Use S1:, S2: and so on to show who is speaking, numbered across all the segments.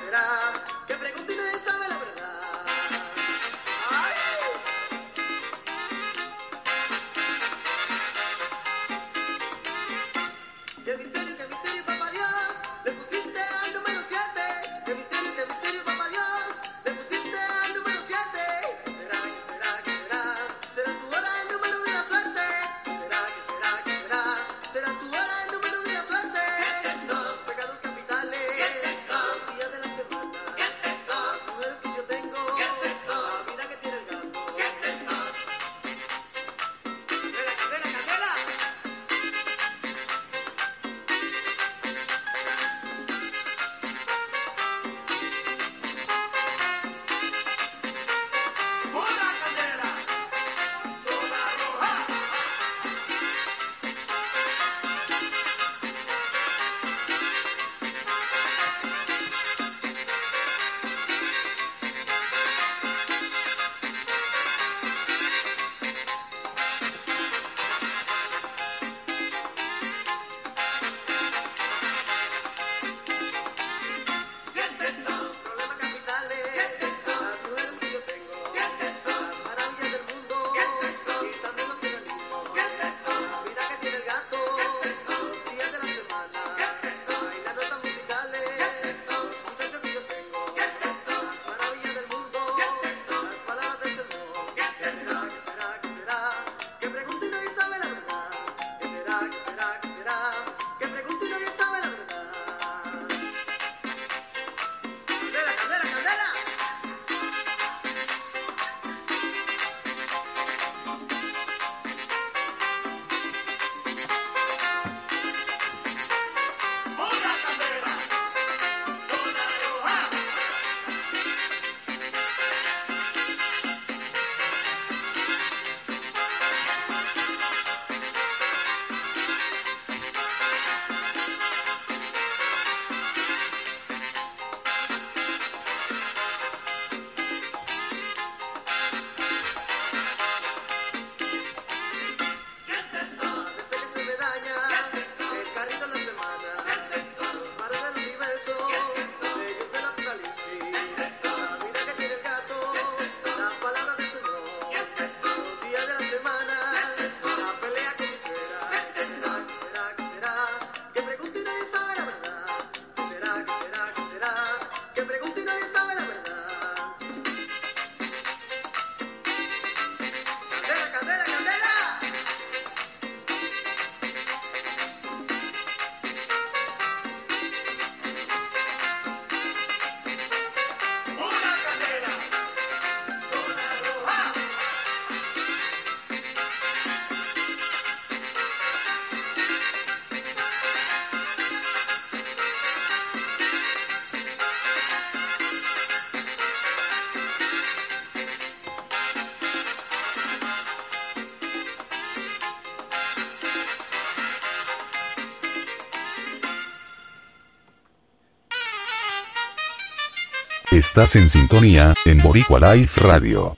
S1: Estás en sintonía, en Boricua Life Radio.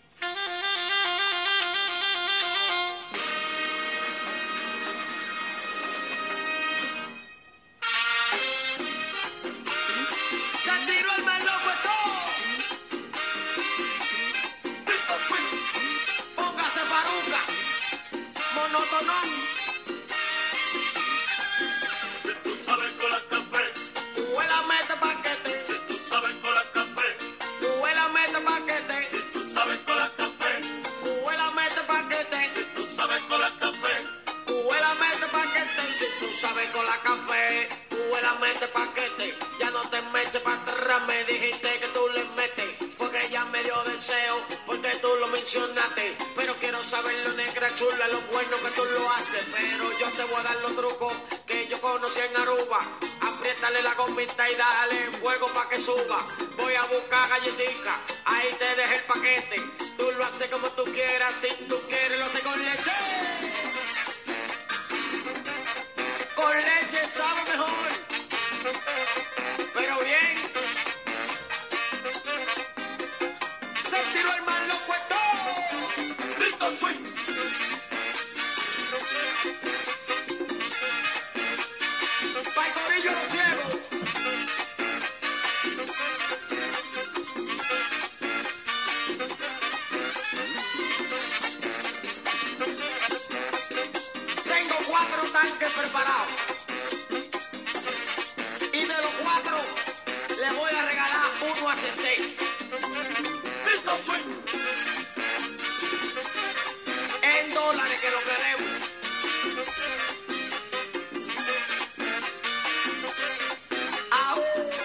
S2: Pero quiero saber lo negra chula, lo bueno que tú lo haces. Pero yo te voy a dar los trucos que yo conocí en Aruba. Apriétale la gomita y dale fuego pa' que suba. Voy a buscar galletica, ahí te dejé el paquete. Tú lo haces como tú quieras, si tú quieres lo haces con leche. Con leche sabe mejor, pero bien. Se tiró el mal loco esto. Little Swing. Pa' el corillo los ciegos. preparado. Y de los 4, le voy a regalar uno a CC. ¡Listo, swing! En dólares que lo queremos. ¡Au!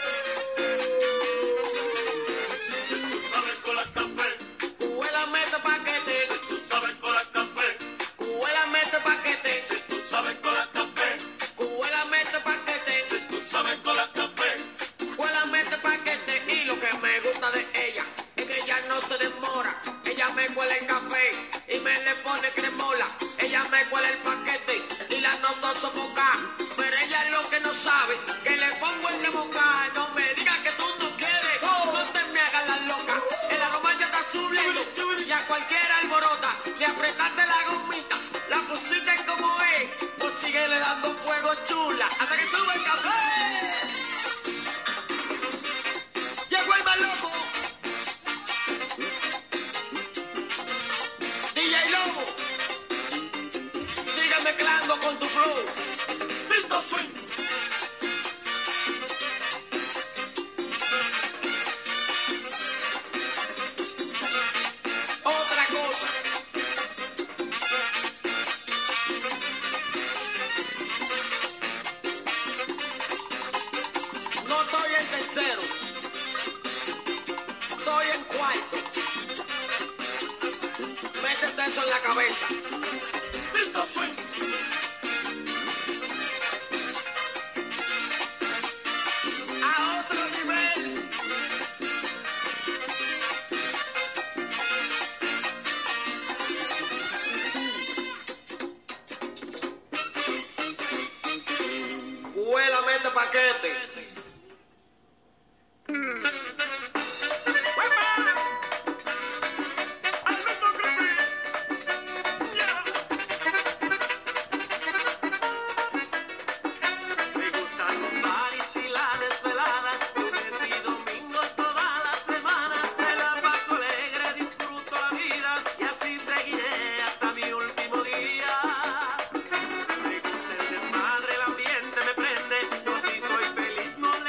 S3: Tú sabes con la café,
S2: Cuela mete paquete.
S3: tú sabes con la café,
S2: Cuela mete paquete.
S3: tú sabes con la café,
S2: Cuela mete paquete.
S3: tú sabes con la café.
S2: Cuela mete paquete. Y lo que me gusta de ella es que ella no se demora. Ella me cuela el café y me le pone cremola. Ella me cuela el paquete y la noto sofocar. Pero ella es lo que no sabe, que le pongo el remocar. No me digas que tú no quieres, no te me hagas la loca. El aroma ya está subiendo y a cualquiera alborota. Le apretaste la gomita, la pusiste como es. Pues síguele dando fuego chula hasta que sube el café. Llegó el más loco. DJ Lobo, sigue mezclando con tu flow.
S3: ¡Listo, swing!
S2: Otra cosa. No estoy en tercero. Estoy en cuarto. Métete eso en la cabeza.
S3: ¡Listo, swing!
S2: A otro nivel. Huela, mete paquete.
S4: Me gustan los bares y las desveladas, lunes y domingos toda la semana. Me la paso alegre, disfruto la vida y así seguiré hasta mi último día. Me gusta el desmadre, el ambiente me prende, yo sí soy feliz, no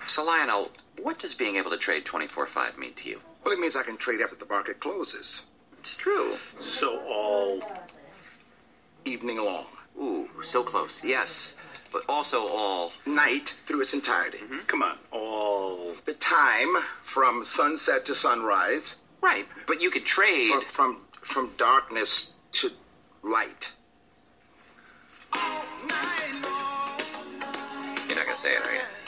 S5: So, Lionel, what does being able to trade 24/5 mean to you?
S6: Well, it means I can trade after the market closes.
S5: It's true.
S6: So all evening long.
S5: Ooh, so close. Yes, but also all...
S6: Night through its entirety.
S3: Come on, all.
S6: The time from sunset to sunrise.
S5: Right, but you could trade...
S6: From darkness to light.
S5: You're not gonna say it, are you?